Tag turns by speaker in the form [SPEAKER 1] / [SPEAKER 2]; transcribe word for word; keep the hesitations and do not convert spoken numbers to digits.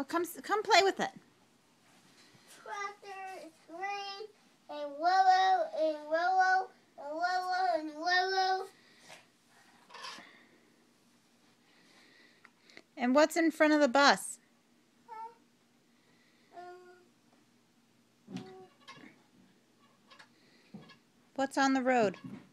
[SPEAKER 1] Well, come come play with it.
[SPEAKER 2] Tractor is green, and willow, and willow, and willow, and willow.
[SPEAKER 1] And what's in front of the bus? What's on the road?